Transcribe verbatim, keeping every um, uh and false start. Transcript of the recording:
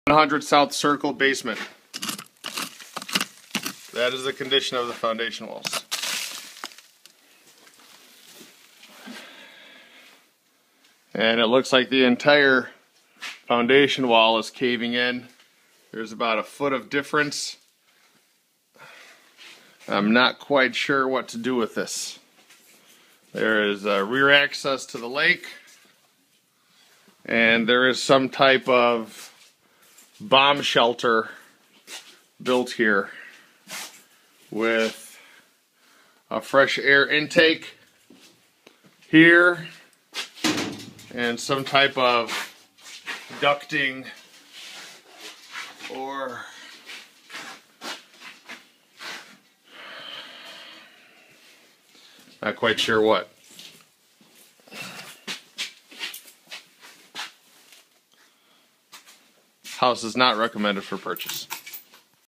one hundred South Circle basement. That is the condition of the foundation walls. And it looks like the entire foundation wall is caving in. There's about a foot of difference. I'm not quite sure what to do with this. There is a rear access to the lake, and there is some type of bomb shelter built here with a fresh air intake here and some type of ducting or not quite sure what. House is not recommended for purchase.